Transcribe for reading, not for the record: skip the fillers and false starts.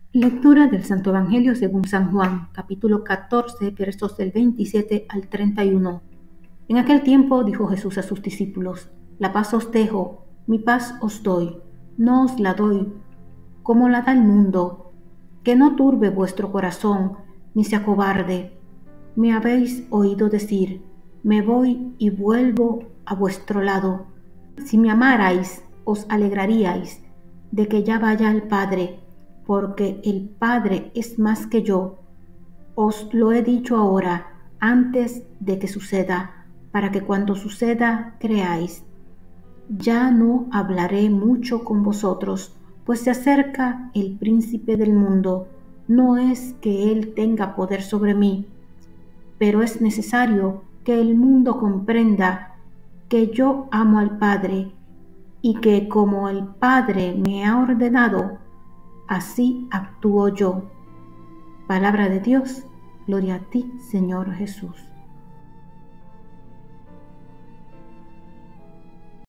Lectura del Santo Evangelio según San Juan, capítulo 14, versos del 27 al 31. En aquel tiempo dijo Jesús a sus discípulos: La paz os dejo, mi paz os doy, no os la doy como la da el mundo. Que no turbe vuestro corazón, ni se acobarde. Me habéis oído decir: me voy y vuelvo a vuestro lado. Si me amarais, os alegraríais de que ya vaya al Padre, porque el Padre es más que yo. Os lo he dicho ahora, antes de que suceda, para que cuando suceda creáis. Ya no hablaré mucho con vosotros, pues se acerca el príncipe del mundo. No es que él tenga poder sobre mí, pero es necesario que el mundo comprenda que yo amo al Padre y que como el Padre me ha ordenado, así actúo yo. Palabra de Dios, gloria a ti, Señor Jesús.